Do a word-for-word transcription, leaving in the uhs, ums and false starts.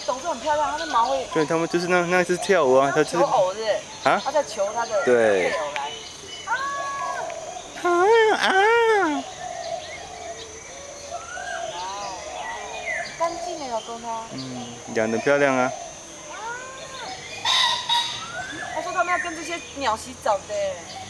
董事很漂亮，它的毛会。 对，他们就是那那只跳舞啊，它就是求偶是啊， 他在求他的对配偶来。 啊啊！ 干净的老公它。 嗯，养得漂亮啊。 他说他们要跟这些鸟洗澡的。